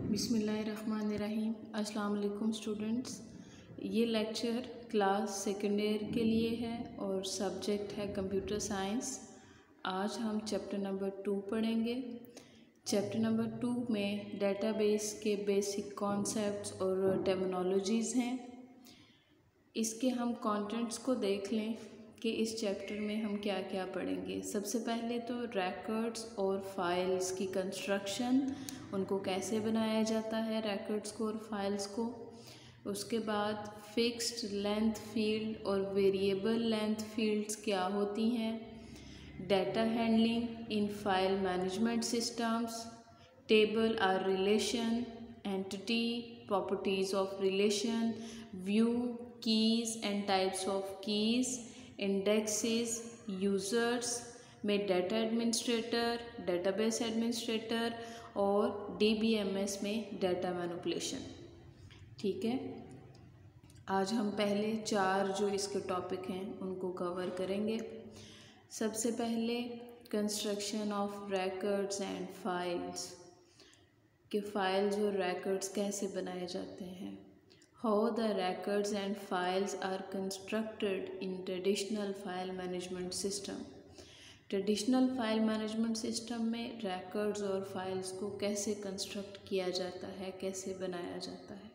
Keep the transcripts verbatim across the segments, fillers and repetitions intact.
बिस्मिल्लाहिर्रहमानिर्रहीम। अस्सलाम वालेकुम स्टूडेंट्स। ये लेक्चर क्लास सेकेंड ईयर के लिए है और सब्जेक्ट है कंप्यूटर साइंस। आज हम चैप्टर नंबर टू पढ़ेंगे। चैप्टर नंबर टू में डेटाबेस के बेसिक कॉन्सेप्ट्स और टर्मिनोलॉजीज़ हैं। इसके हम कंटेंट्स को देख लें कि इस चैप्टर में हम क्या क्या पढ़ेंगे। सबसे पहले तो रिकॉर्ड्स और फाइल्स की कंस्ट्रक्शन, उनको कैसे बनाया जाता है रिकॉर्ड्स को और फाइल्स को। उसके बाद फिक्स्ड लेंथ फील्ड और वेरिएबल लेंथ फील्ड्स क्या होती हैं। Data handling in file management systems, table or relation, entity, properties of relation, view, keys and types of keys, indexes, users में डेटा एडमिनिस्ट्रेटर, डेटाबेस एडमिनिस्ट्रेटर और D B M S में data manipulation. ठीक है, आज हम पहले चार जो इसके टॉपिक हैं उनको कवर करेंगे। सबसे पहले construction of records and files, कि फाइल्स और रिकॉर्ड्स कैसे बनाए जाते हैं। How the records and files are constructed in traditional file management system. Traditional file management system में रिकॉर्ड्स और फाइल्स को कैसे कंस्ट्रक्ट किया जाता है, कैसे बनाया जाता है।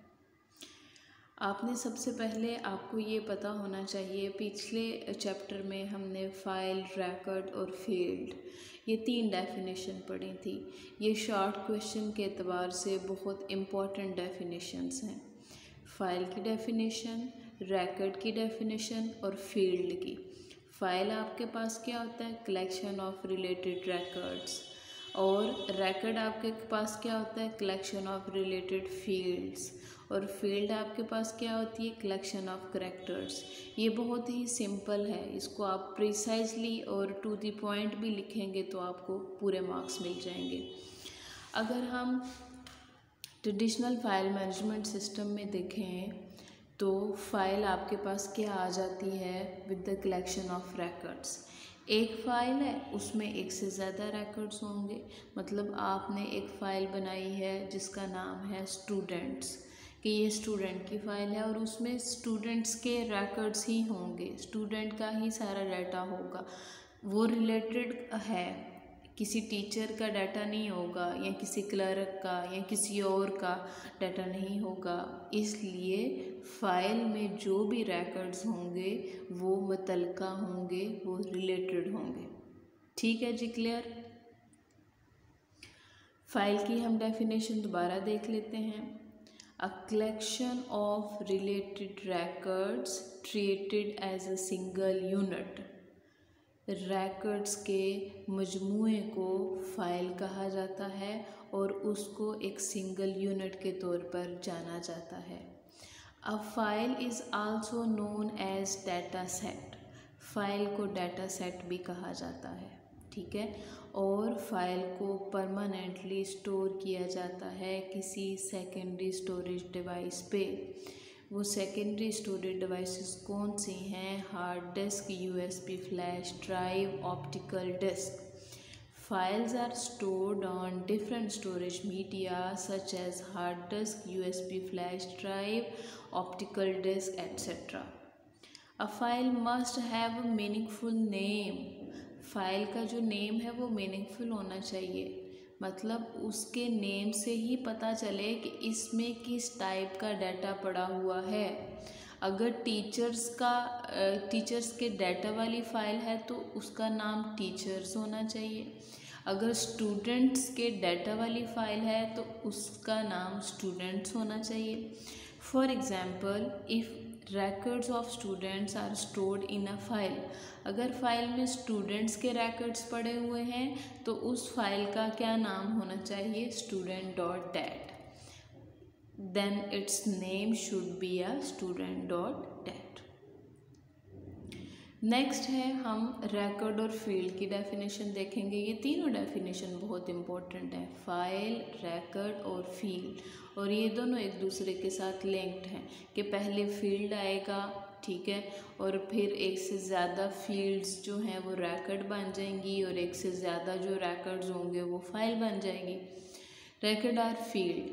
आपने सबसे पहले आपको ये पता होना चाहिए, पिछले चैप्टर में हमने फाइल, रिकॉर्ड और फील्ड ये तीन डेफिनेशन पढ़ी थी। ये शॉर्ट क्वेश्चन के एतबार से बहुत इम्पॉर्टेंट डेफिनेशंस हैं। फाइल की डेफिनेशन, रिकॉर्ड की डेफिनेशन और फील्ड की। फाइल आपके पास क्या होता है, कलेक्शन ऑफ रिलेटेड रिकॉर्ड्स, और रिकॉर्ड आपके पास क्या होता है, कलेक्शन ऑफ रिलेटेड फील्ड्स, और फील्ड आपके पास क्या होती है, कलेक्शन ऑफ कैरेक्टर्स। ये बहुत ही सिंपल है, इसको आप प्रिसाइजली और टू द पॉइंट भी लिखेंगे तो आपको पूरे मार्क्स मिल जाएंगे। अगर हम ट्रेडिशनल फाइल मैनेजमेंट सिस्टम में देखें तो फाइल आपके पास क्या आ जाती है, with the collection of records. एक फ़ाइल है, उसमें एक से ज़्यादा रिकॉर्ड्स होंगे। मतलब आपने एक फ़ाइल बनाई है जिसका नाम है स्टूडेंट्स, कि ये स्टूडेंट की फ़ाइल है और उसमें स्टूडेंट्स के रिकॉर्ड्स ही होंगे, स्टूडेंट का ही सारा डाटा होगा। वो रिलेटेड है, किसी टीचर का डाटा नहीं होगा या किसी क्लर्क का या किसी और का डाटा नहीं होगा। इसलिए फ़ाइल में जो भी रिकॉर्ड्स होंगे वो मुतल्लिका होंगे, वो रिलेटेड होंगे। ठीक है जी, क्लियर। फाइल की हम डेफिनेशन दोबारा देख लेते हैं। A collection of related records treated as a single unit. Records के मजमूए को फ़ाइल कहा जाता है और उसको एक सिंगल यूनिट के तौर पर जाना जाता है। A file is also known as data set. File को डाटा सेट भी कहा जाता है। ठीक है, और फाइल को परमानेंटली स्टोर किया जाता है किसी सेकेंडरी स्टोरेज डिवाइस पे। वो सेकेंडरी स्टोरेज डिवाइसेस कौन सी हैं, hard disk, USB flash drive, optical disk. Files are stored on different storage media such as hard disk, USB flash drive, optical disk etcetera. A file must have a meaningful name. File का जो name है वो meaningful होना चाहिए, मतलब उसके name से ही पता चले कि इसमें किस टाइप का डाटा पड़ा हुआ है। अगर टीचर्स का टीचर्स के डाटा वाली फ़ाइल है तो उसका नाम टीचर्स होना चाहिए। अगर स्टूडेंट्स के डाटा वाली फ़ाइल है तो उसका नाम स्टूडेंट्स होना चाहिए। For example, if records of students are stored in a file। अगर फाइल में स्टूडेंट्स के records पड़े हुए हैं तो उस फाइल का क्या नाम होना चाहिए, student dot dat। then its name should be a student dot dat। Next है हम रिकॉर्ड और फील्ड की डेफिनेशन देखेंगे। ये तीनों डेफिनेशन बहुत इंपॉर्टेंट है, फाइल, रिकॉर्ड और फील्ड, और ये दोनों एक दूसरे के साथ लिंक्ड हैं कि पहले फील्ड आएगा, ठीक है, और फिर एक से ज़्यादा फील्ड्स जो हैं वो रिकॉर्ड बन जाएंगी और एक से ज़्यादा जो रिकॉर्ड्स होंगे वो फाइल बन जाएंगी। Record or field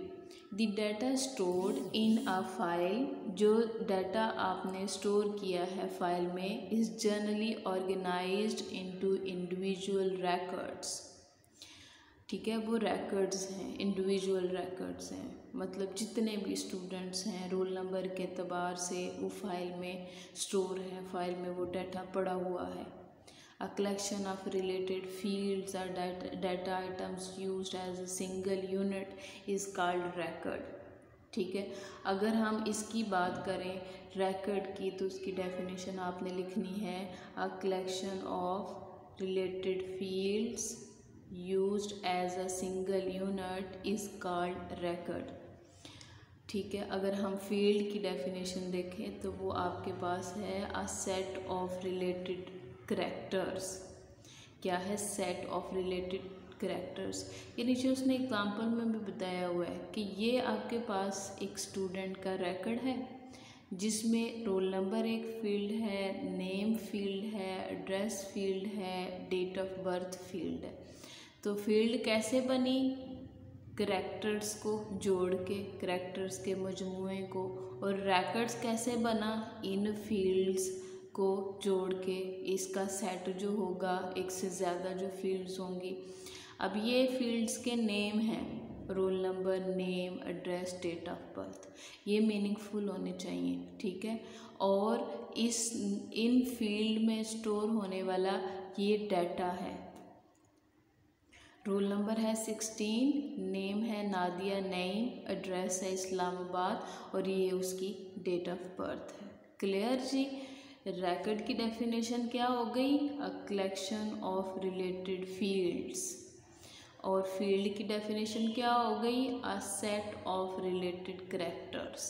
the data stored in a file, जो डाटा आपने स्टोर किया है फाइल में, is generally organized into individual records. ठीक है, वो रिकॉर्ड्स हैं, इंडिविजुअल रिकॉर्ड्स हैं, मतलब जितने भी स्टूडेंट्स हैं रोल नंबर के एतबार से वो फाइल में स्टोर है, फाइल में वो डाटा पड़ा हुआ है। A collection of related fields or data, data items used as a single unit is called record। ठीक है, अगर हम इसकी बात करें record की तो उसकी definition आपने लिखनी है a collection of related fields used as a single unit is called record। ठीक है, अगर हम फील्ड की डेफिनेशन देखें तो वो आपके पास है a set of related characters. क्या है? Set of related characters. ये नीचे उसने एग्जांपल में भी बताया हुआ है कि ये आपके पास एक स्टूडेंट का रिकॉर्ड है जिसमें रोल नंबर एक फील्ड है, नेम फील्ड है, एड्रेस फील्ड है, डेट ऑफ बर्थ फील्ड है। तो फील्ड कैसे बनी? करैक्टर्स को जोड़ के, करैक्टर्स के मजमूए को। और रिकॉर्ड्स कैसे बना? इन फील्ड्स को जोड़ के इसका सेट जो होगा, एक से ज़्यादा जो फील्ड्स होंगी। अब ये फील्ड्स के नेम हैं, roll number, name, address, date of birth, ये मीनिंगफुल होने चाहिए। ठीक है, और इस इन फील्ड में स्टोर होने वाला ये डाटा है। रोल नंबर है सिक्सटीन, नेम है नादिया नईम, एड्रेस है इस्लामाबाद और ये उसकी डेट ऑफ बर्थ है। क्लियर जी? रिकॉर्ड की डेफिनेशन क्या हो गई? A collection of related fields. और फील्ड की डेफिनेशन क्या हो गई? A set of related characters.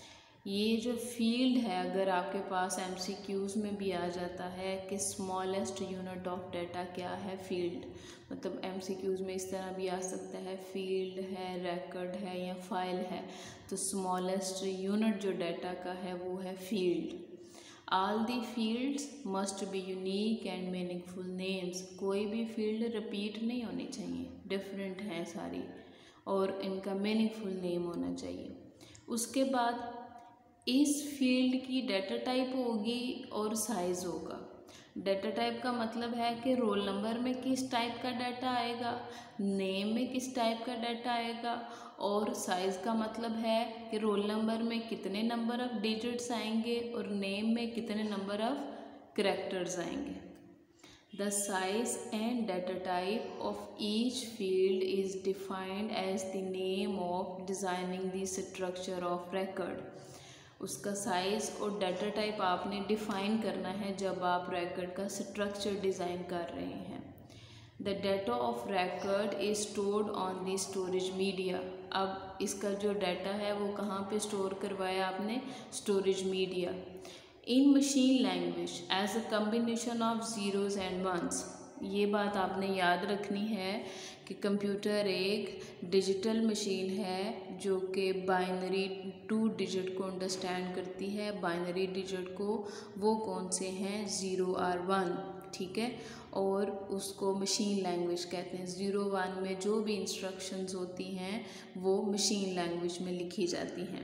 ये जो फील्ड है, अगर आपके पास एमसीक्यूज में भी आ जाता है कि स्मॉलेस्ट यूनिट ऑफ डाटा क्या है? फील्ड। मतलब एमसीक्यूज में इस तरह भी आ सकता है, फील्ड है, रिकॉर्ड है या फाइल है, तो स्मॉलेस्ट यूनिट जो डाटा का है वो है field. All the fields must be unique and meaningful names। कोई भी फील्ड रिपीट नहीं होनी चाहिए, डिफरेंट हैं सारी, और इनका मीनिंगफुल नेम होना चाहिए। उसके बाद इस फील्ड की डाटा टाइप होगी और साइज़ होगा। डाटा टाइप का मतलब है कि रोल नंबर में किस टाइप का डाटा आएगा, नेम में किस टाइप का डाटा आएगा, और साइज़ का मतलब है कि रोल नंबर में कितने नंबर ऑफ़ डिजिट्स आएंगे और नेम में कितने नंबर ऑफ़ करैक्टर्स आएंगे। The size and data type of each field is defined as the name of designing the structure of record. उसका साइज़ और डाटा टाइप आपने डिफ़ाइन करना है जब आप रिकॉर्ड का स्ट्रक्चर डिज़ाइन कर रहे हैं। The data of record is stored on the storage media. अब इसका जो डाटा है वो कहाँ पे स्टोर करवाया आपने? Storage media. In machine language as a combination of zeros and ones. ये बात आपने याद रखनी है कि कंप्यूटर एक डिजिटल मशीन है जो कि बाइनरी टू डिजिट को अंडरस्टैंड करती है। बाइनरी डिजिट को वो कौन से हैं? ज़ीरो और वन। ठीक है, और उसको मशीन लैंग्वेज कहते हैं। ज़ीरो वन में जो भी इंस्ट्रक्शंस होती हैं वो मशीन लैंग्वेज में लिखी जाती हैं।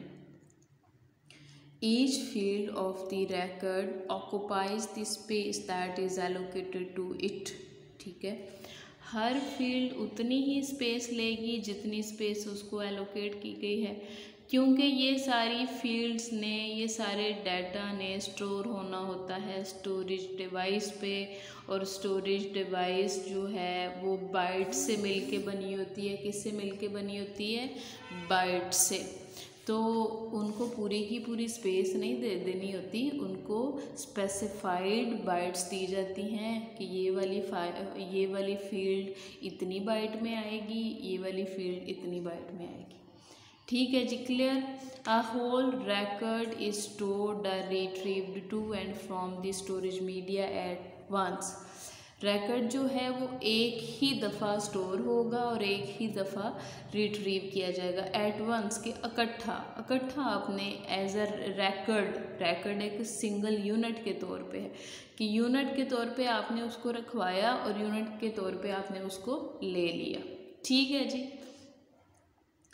Each field of the record occupies the space that is allocated to it. ठीक है, हर फील्ड उतनी ही स्पेस लेगी जितनी स्पेस उसको एलोकेट की गई है, क्योंकि ये सारी फील्ड्स ने, ये सारे डाटा ने स्टोर होना होता है स्टोरेज डिवाइस पे, और स्टोरेज डिवाइस जो है वो बाइट से मिलके बनी होती है। किससे मिलके बनी होती है? बाइट से। तो उनको पूरी की पूरी स्पेस नहीं दे देनी होती, उनको स्पेसिफाइड बाइट्स दी जाती हैं कि ये वाली ये वाली फील्ड इतनी बाइट में आएगी, ये वाली फील्ड इतनी बाइट में आएगी। ठीक है जी, clear? A whole record is stored और retrieved to and from the storage media at once. Record जो है वो एक ही दफ़ा स्टोर होगा और एक ही दफ़ा रिट्रीव किया जाएगा। एट वंस के इकट्ठा इकट्ठा आपने एज अ रिकॉर्ड, रिकॉर्ड एक सिंगल यूनिट के तौर पे है कि यूनिट के तौर पे आपने उसको रखवाया और यूनिट के तौर पे आपने उसको ले लिया। ठीक है जी।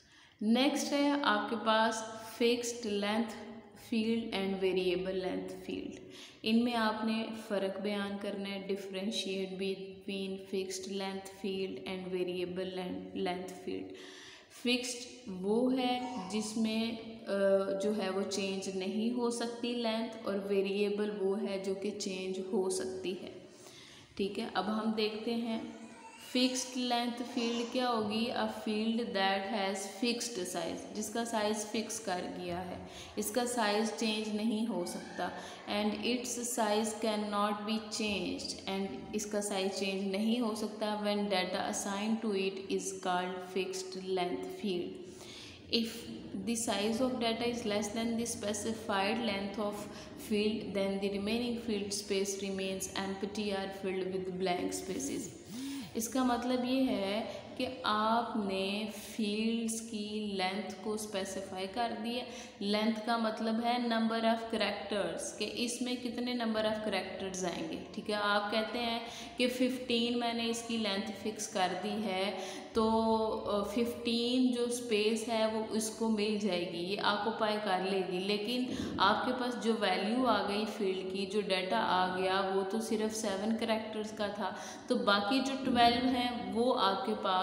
नेक्स्ट है आपके पास fixed length field and variable length field. इनमें आपने फ़र्क बयान करना है, differentiate between fixed length field and variable length field. Fixed वो है जिसमें जो है वो चेंज नहीं हो सकती लेंथ, और वेरिएबल वो है जो कि चेंज हो सकती है। ठीक है, अब हम देखते हैं फिक्स्ड लेंथ फील्ड क्या होगी। A field that has fixed size, जिसका साइज फिक्स कर दिया है, इसका साइज चेंज नहीं हो सकता। And its size can not be changed, एंड इसका साइज चेंज नहीं हो सकता when data assign to it is called fixed length field. If the size of data is less than the specified length of field, then the remaining field space remains empty or filled with blank spaces. इसका मतलब ये है कि आपने fields की length को specify कर दिया। लेंथ का मतलब है नंबर ऑफ़ करैक्टर्स, कि इसमें कितने नंबर ऑफ़ करैक्टर्स आएंगे। ठीक है, आप कहते हैं कि फिफ्टीन मैंने इसकी लेंथ फिक्स कर दी है, तो फिफ्टीन जो स्पेस है वो इसको मिल जाएगी, ये ऑक्यूपाई कर लेगी। लेकिन आपके पास जो वैल्यू आ गई फील्ड की, जो डाटा आ गया, वो तो सिर्फ सेवन करैक्टर्स का था, तो बाकी जो ट्वेल्व हैं वो आपके पास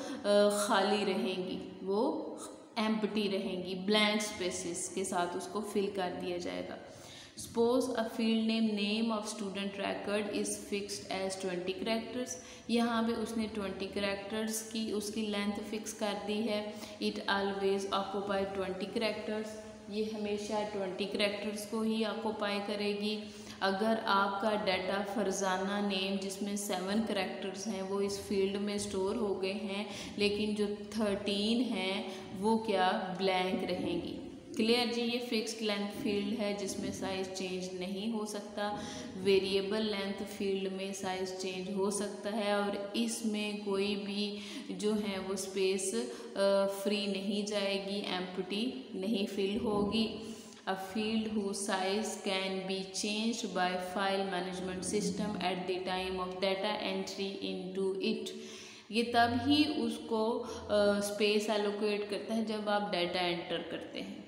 खाली रहेंगी, वो एम्प्टी रहेंगी, ब्लैंक स्पेसेस के साथ उसको फिल कर दिया जाएगा। Suppose a field name name of student record is fixed as twenty characters। यहाँ पे उसने ट्वेंटी characters की उसकी लेंथ फिक्स कर दी है। It always occupy twenty characters, ये हमेशा ट्वेंटी characters को ही ऑक्यूपाई करेगी। अगर आपका डाटा फरजाना नेम जिसमें सेवन करैक्टर्स हैं वो इस फील्ड में स्टोर हो गए हैं, लेकिन जो थर्टीन हैं वो क्या ब्लैंक रहेंगी। क्लियर जी, ये फिक्स्ड लेंथ फील्ड है जिसमें साइज चेंज नहीं हो सकता। वेरिएबल लेंथ फील्ड में साइज चेंज हो सकता है, और इसमें कोई भी जो है वो स्पेस फ्री नहीं जाएगी, एम्प्टी नहीं फिल होगी। A field whose size can be changed by file management system at the time of data entry into it। ये तब ही उसको स्पेस एलोकेट करता है जब आप डाटा एंटर करते हैं,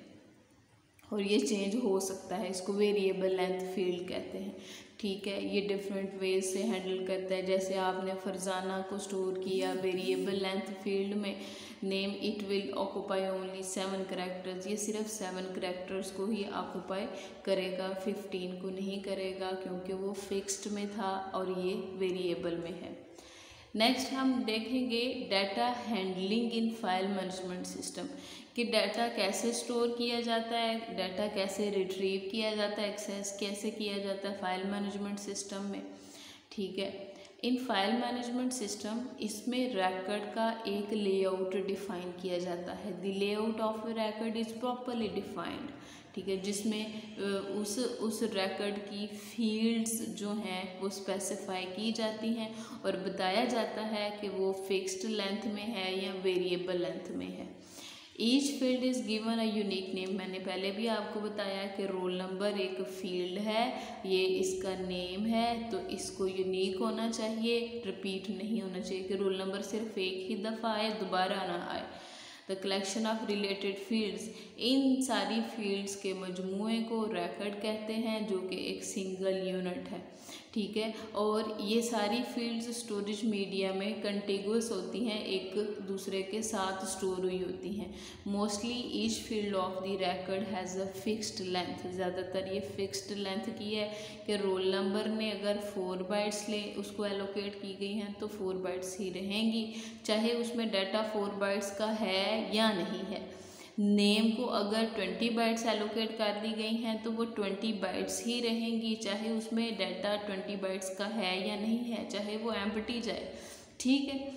और ये चेंज हो सकता है, इसको वेरिएबल लेंथ फील्ड कहते हैं। ठीक है, ये डिफरेंट वेज से हैंडल करता है। जैसे आपने फरजाना को स्टोर किया वेरिएबल लेंथ फील्ड में, name it will occupy only seven characters, ये सिर्फ सेवन करैक्टर्स को ही ऑक्यूपाई करेगा, फिफ्टीन को नहीं करेगा, क्योंकि वो फिक्स्ड में था और ये वेरिएबल में है। नेक्स्ट हम देखेंगे data handling in file management system, कि डाटा कैसे स्टोर किया जाता है, डाटा कैसे रिट्रीव किया जाता है, एक्सेस कैसे किया जाता है फाइल मैनेजमेंट सिस्टम में। ठीक है, इन फाइल मैनेजमेंट सिस्टम इसमें रिकॉर्ड का एक लेआउट डिफाइन किया जाता है। The layout of a record is properly defined. ठीक है, जिसमें उस उस रिकॉर्ड की फील्ड्स जो हैं वो स्पेसिफाई की जाती हैं और बताया जाता है कि वो फिक्स्ड लेंथ में है या वेरिएबल लेंथ में है। Each field is given a unique name. मैंने पहले भी आपको बताया कि रोल नंबर एक फील्ड है, ये इसका नेम है, तो इसको यूनिक होना चाहिए, रिपीट नहीं होना चाहिए कि रोल नंबर सिर्फ एक ही दफ़ा आए, दोबारा ना आए। The collection of related fields, इन सारी फील्ड्स के मजमूए को रिकॉर्ड कहते हैं, जो कि एक सिंगल यूनिट है। ठीक है, और ये सारी फील्ड्स स्टोरेज मीडिया में कंटिगुअस होती हैं, एक दूसरे के साथ स्टोर हुई होती हैं। Mostly each field of the record has a fixed length, ज़्यादातर ये फिक्स्ड लेंथ की है कि रोल नंबर ने अगर फोर बाइट्स ले उसको एलोकेट की गई हैं तो फोर बाइट्स ही रहेंगी, चाहे उसमें डाटा फोर बाइट्स का है या नहीं है। नेम को अगर ट्वेंटी बाइट्स एलोकेट कर दी गई हैं तो वो ट्वेंटी बाइट्स ही रहेंगी, चाहे उसमें डाटा ट्वेंटी बाइट्स का है या नहीं है, चाहे वो एम्प्टी जाए। ठीक है,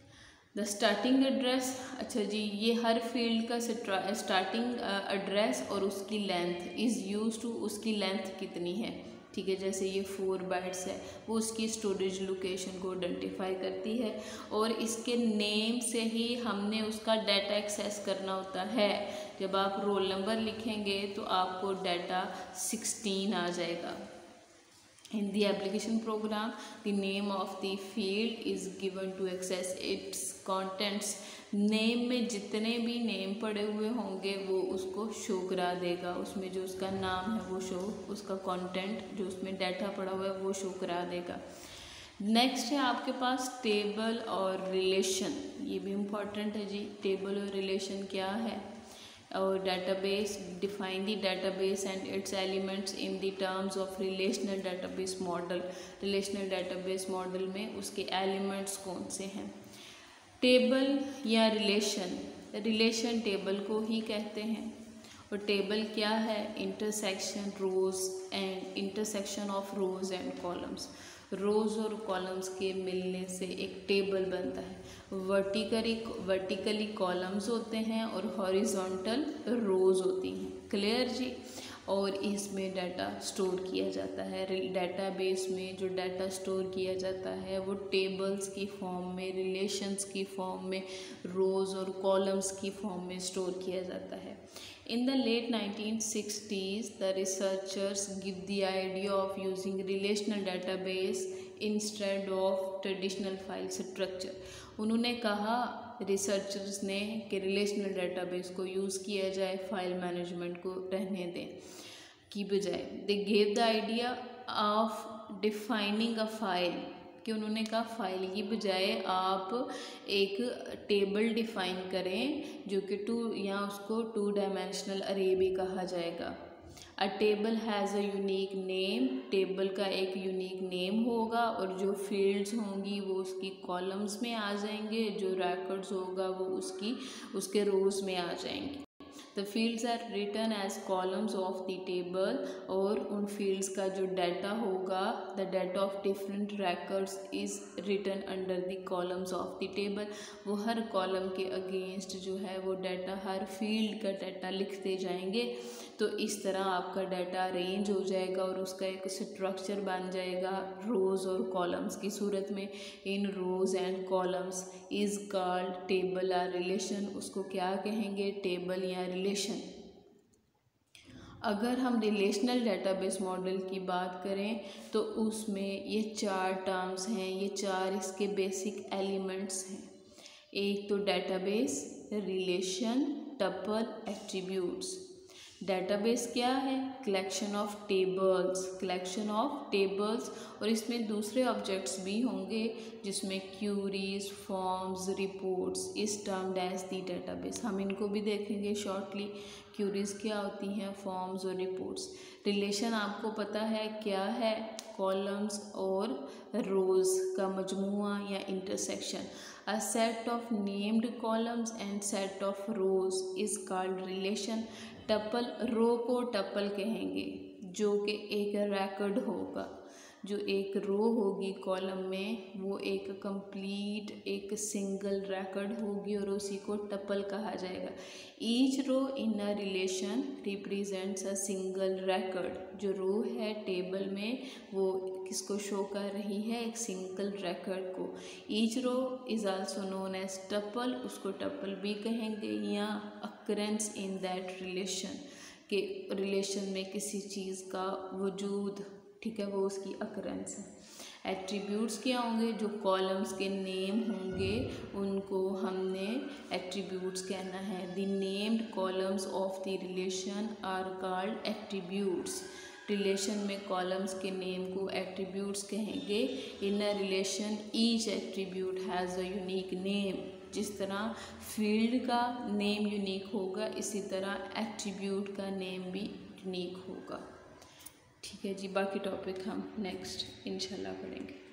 द स्टार्टिंग एड्रेस, अच्छा जी, ये हर फील्ड का स्टार्टिंग एड्रेस और उसकी लेंथ इज़ यूज टू, उसकी लेंथ कितनी है। ठीक है, जैसे ये फोर बाइट्स है वो उसकी स्टोरेज लोकेशन को आइडेंटिफाई करती है, और इसके नेम से ही हमने उसका डाटा एक्सेस करना होता है। जब आप रोल नंबर लिखेंगे तो आपको डाटा सिक्सटीन आ जाएगा। In the application program, the name of the field is given to access its contents. Name में जितने भी नेम पड़े हुए होंगे वो उसको शो करा देगा, उसमें जो उसका नाम है वो शो, उसका कंटेंट जो उसमें डाटा पड़ा हुआ है वो शो करा देगा। नेक्स्ट है आपके पास टेबल और रिलेशन, ये भी इम्पॉर्टेंट है जी। टेबल और रिलेशन क्या है? और database, define the database and its elements in the terms of relational database model। relational database model में उसके elements कौन से हैं? टेबल या रिलेशन, रिलेशन टेबल को ही कहते हैं। और टेबल क्या है? Intersection rows and intersection of rows and columns, rows और कॉलम्स के मिलने से एक टेबल बनता है। वर्टिकली वर्टिकली कॉलम्स होते हैं और हॉरिजॉन्टल रोज होती हैं। क्लियर जी? और इसमें डाटा स्टोर किया जाता है। डेटाबेस में जो डाटा स्टोर किया जाता है वो टेबल्स की फॉर्म में, रिलेशंस की फॉर्म में, रोज और कॉलम्स की फॉर्म में स्टोर किया जाता है। In the late nineteen sixties, the researchers give the idea of using relational database instead of traditional file structure। उन्होंने कहा रिसर्चर्स ने कि रिलेशनल डेटाबेस को यूज़ किया जाए फाइल मैनेजमेंट को रहने दें की बजाय। They gave the idea of defining a file, कि उन्होंने कहा फाइल की बजाय आप एक टेबल डिफाइन करें जो कि टू, या उसको टू डायमेंशनल अरे भी कहा जाएगा। A table has a unique name, table का एक यूनिक नेम होगा और जो फील्ड्स होंगी वो उसकी कॉलम्स में आ जाएंगे, जो रिकॉर्ड्स होगा वो उसकी उसके रोज में आ जाएंगे। The fields are written as columns of the table, और उन फील्ड्स का जो डाटा होगा, the data of different records is written under the columns of the table. वो हर कॉलम के अगेंस्ट जो है वो डाटा, हर फील्ड का डाटा लिखते जाएंगे। तो इस तरह आपका डाटा अरेंज हो जाएगा और उसका एक स्ट्रक्चर बन जाएगा रोज़ और कॉलम्स की सूरत में। In rows and columns is called table or relation. उसको क्या कहेंगे? टेबल या रिलेशन। अगर हम रिलेशनल डेटाबेस मॉडल की बात करें तो उसमें ये चार टर्म्स हैं, ये चार इसके बेसिक एलिमेंट्स हैं। एक तो database, relation, tuple, attributes. Database क्या है? Collection of tables, collection of tables, और इसमें दूसरे ऑब्जेक्ट्स भी होंगे जिसमें queries, forms, reports is termed as the database. हम इनको भी देखेंगे शॉर्टली। क्यूरीज क्या होती हैं, फॉर्म्स और रिपोर्ट्स। रिलेशन आपको पता है क्या है? कॉलम्स और रोज का मजमुआ या intersection. A set of named columns and set of rows is called relation. Tuple, row को टपल कहेंगे जो कि एक रिकॉर्ड होगा, जो एक रो होगी कॉलम में वो एक कंप्लीट एक सिंगल रिकॉर्ड होगी और उसी को टपल कहा जाएगा। Each row in a relation represents a single record. जो रो है टेबल में वो किसको शो कर रही है? एक सिंगल रिकॉर्ड को। Each row is also known as tuple, उसको टपल भी कहेंगे, या अकरेंस इन दैट रिलेशन, के रिलेशन में किसी चीज़ का वजूद, ठीक है, वो उसकी अकरेंस है। एट्रीब्यूट्स क्या होंगे? जो कॉलम्स के नेम होंगे उनको हमने एट्रीब्यूट्स कहना है। The named columns of the relation are called attributes. Relation में कॉलम्स के नेम को एट्रीब्यूट्स कहेंगे। In a relation each attribute has a unique name. जिस तरह फील्ड का नेम यूनिक होगा इसी तरह एट्रीब्यूट का नेम भी यूनिक होगा। ठीक है जी, बाकी टॉपिक हम नेक्स्ट इंशाल्लाह पढ़ेंगे।